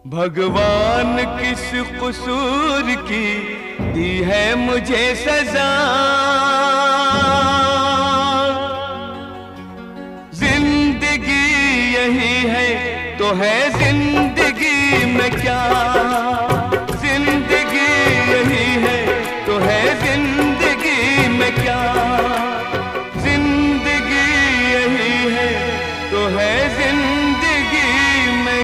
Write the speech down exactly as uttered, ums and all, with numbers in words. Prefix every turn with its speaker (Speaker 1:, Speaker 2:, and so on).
Speaker 1: भगवान किस कसूर की दी है मुझे सजा, जिंदगी यही है तो है जिंदगी में क्या।